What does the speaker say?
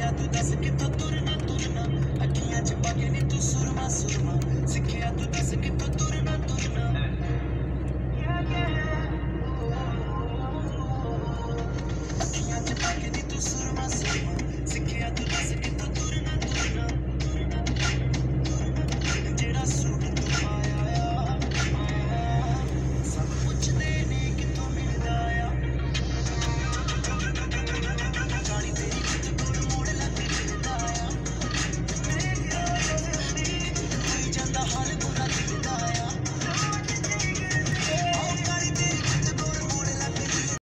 सिक्खिया तू दस कितों तुरना तुरना अखियां च पाके नी तू सुरमा सुरमा सिक्खिया तू दस कितों तुरना तुरना अखियां च पाके नी तू सुरमा सुरमा सिक्खिया तू दस